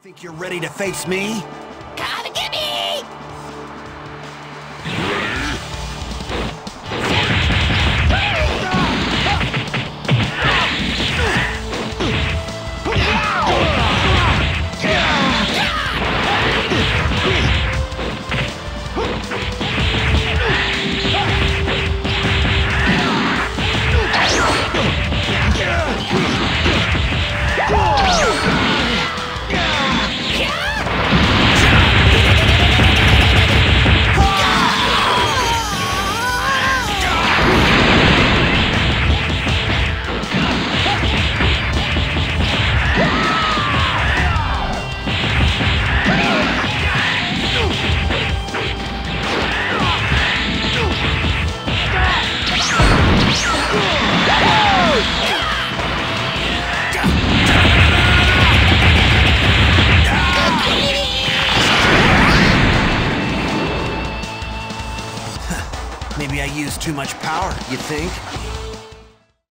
Think you're ready to face me? Come and get me! Maybe I used too much power, you think?